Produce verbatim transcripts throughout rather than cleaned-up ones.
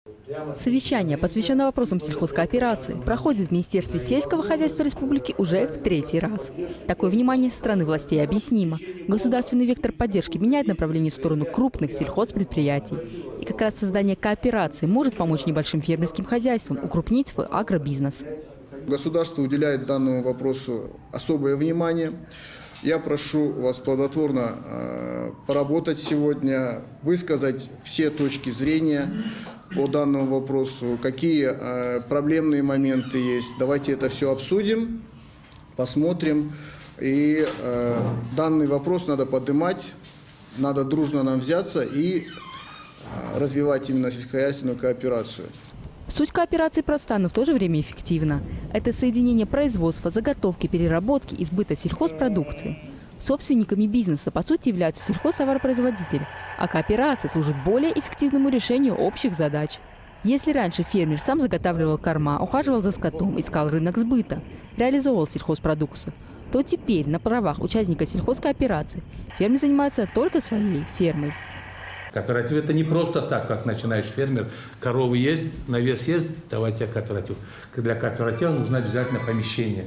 Совещание, посвященное вопросам сельхозкооперации, проходит в Министерстве сельского хозяйства Республики уже в третий раз. Такое внимание со стороны властей объяснимо. Государственный вектор поддержки меняет направление в сторону крупных сельхозпредприятий. И как раз создание кооперации может помочь небольшим фермерским хозяйствам укрупнить свой агробизнес. Государство уделяет данному вопросу особое внимание. Я прошу вас плодотворно э, поработать сегодня, высказать все точки зрения по данному вопросу, какие э, проблемные моменты есть. Давайте это все обсудим, посмотрим. И э, данный вопрос надо поднимать, надо дружно нам взяться и э, развивать именно сельскохозяйственную кооперацию. Суть кооперации проста, но в то же время эффективна. Это соединение производства, заготовки, переработки и сбыта сельхозпродукции. Собственниками бизнеса, по сути, являются сельхозтоваропроизводители, а кооперация служит более эффективному решению общих задач. Если раньше фермер сам заготавливал корма, ухаживал за скотом, искал рынок сбыта, реализовывал сельхозпродукцию, то теперь на правах участника сельхозкооперации фермер занимается только своей фермой. Кооператив – это не просто так, как начинаешь фермер. Коровы есть, навес есть, давайте кооператив. Для кооператива нужно обязательно помещение,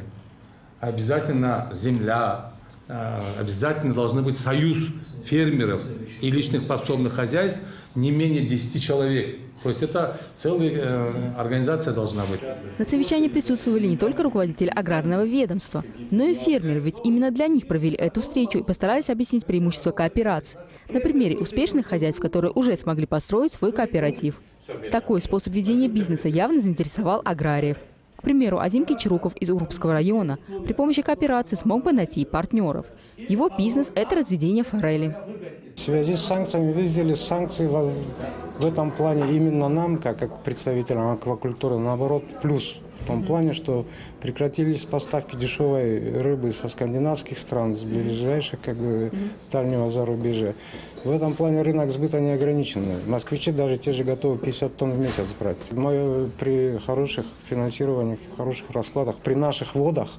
обязательно земля, обязательно должен быть союз фермеров и личных подсобных хозяйств не менее десяти человек. То есть это целая э, организация должна быть. На совещании присутствовали не только руководители аграрного ведомства, но и фермеры, ведь именно для них провели эту встречу и постарались объяснить преимущества кооперации. На примере успешных хозяйств, которые уже смогли построить свой кооператив. Такой способ ведения бизнеса явно заинтересовал аграриев. К примеру, Азим Кичруков из Урупского района при помощи кооперации смог бы найти партнеров. Его бизнес – это разведение форели. В связи с санкциями видели санкции в, в этом плане именно нам, как, как представителям аквакультуры, наоборот, плюс. В том плане, что прекратились поставки дешевой рыбы со скандинавских стран, с ближайших, как бы, дальнего зарубежья. В этом плане рынок сбыта не ограничен. Москвичи даже те же готовы пятьдесят тонн в месяц брать. Мы при хороших финансированиях, хороших раскладах, при наших водах,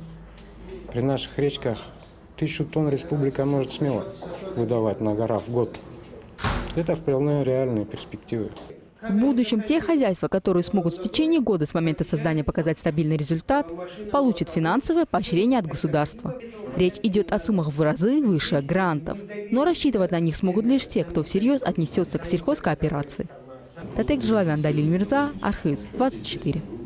при наших речках, тысячу тонн республика может смело выдавать на гора в год. Это вполне реальные перспективы. В будущем те хозяйства, которые смогут в течение года с момента создания показать стабильный результат, получат финансовое поощрение от государства. Речь идет о суммах в разы выше грантов, но рассчитывать на них смогут лишь те, кто всерьез отнесется к сельхозкооперации. Татек Джалавян, Далиль Мирза, Архыз, двадцать четыре.